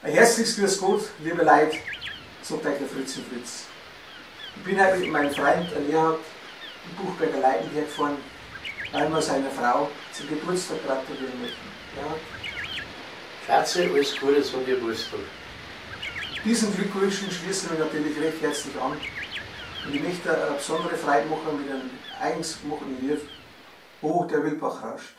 Ein herzliches Grüß Gott, liebe Leute, sagt euch der Fritz und Fritz. Ich bin heute mit meinem Freund Erhard im Buchberger Leiten hergefahren, weil wir seiner Frau zum Geburtstag gratulieren möchten. Ja. Schatze, alles Gute zum Geburtstag. Diesen Glückwünschen schließen wir natürlich recht herzlich an. Und ich möchte eine besondere Freude machen mit einem eigens gemachten Lied, Oh, der Wildbach rauscht.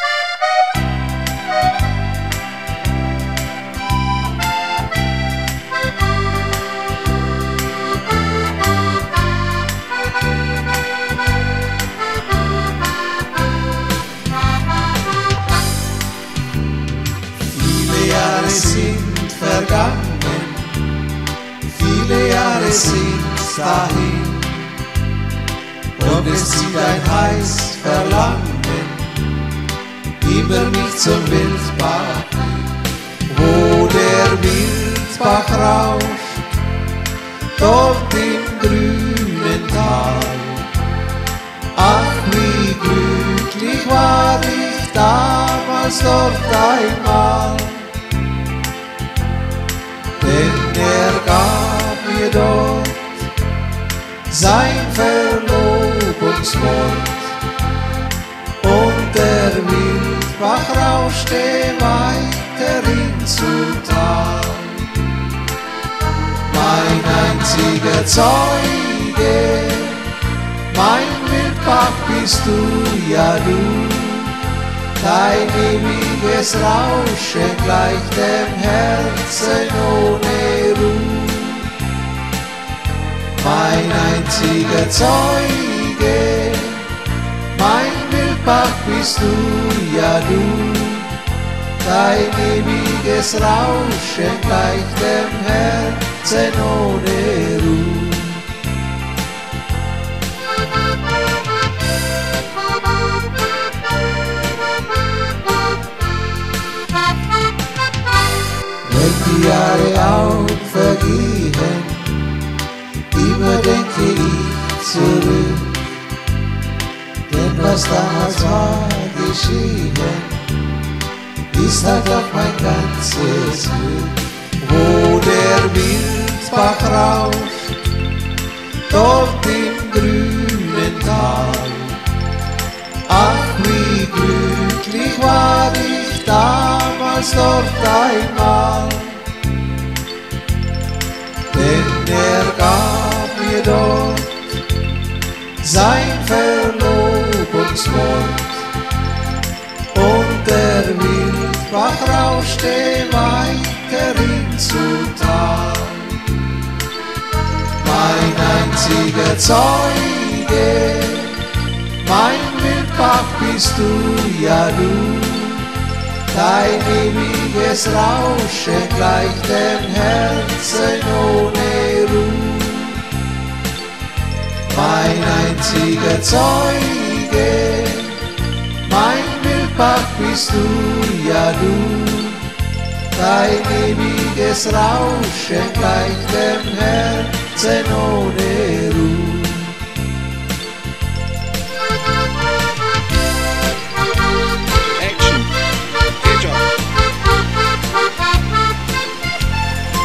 Viele Jahre sind vergangen, viele Jahre sind dahin, und es zieht ein heiß Verlangen immer mich zum Wildbach, wo der Wildbach rauscht, dort im grünen Tal. Ach, wie glücklich war ich damals dort einmal, denn er gab mir dort sein Verlobungswort, und der Wildbach rauschte weiterhin zum Tal. Mein einziger Zeuge, mein Wildbach bist du, ja du, dein ewiges Rauschen gleicht dem Herzen ohne Ruhe. Mein einziger Zeuge, mein Wildbach bist du, ja du, dein ewiges Rauschen gleicht dem Herzen ohne Ruhe. Wenn die Jahre auch vergehen, immer denke ich zurück, denn was damals war geschehen, ist halt auch mein ganzes Glück. Wo der Wildbach rauscht, dort im grünen Tal. Ach, wie glücklich war ich damals dort einmal, denn er gab mir dort sein Verlobungswort, und der Wildbach rauschte weiterhin zum Tal. Mein einziger Zeuge, mein Wildbach bist du, ja du, dein ewiges Rauschen gleicht dem Herzen ohne Ruhe. Mein einziger Zeuge, mein Wildbach bist du, ja du, dein ewiges Rauschen gleicht dem Herzen ohne Ruhe.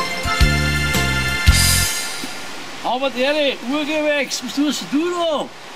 Aber der Urgewächs, was tust du da?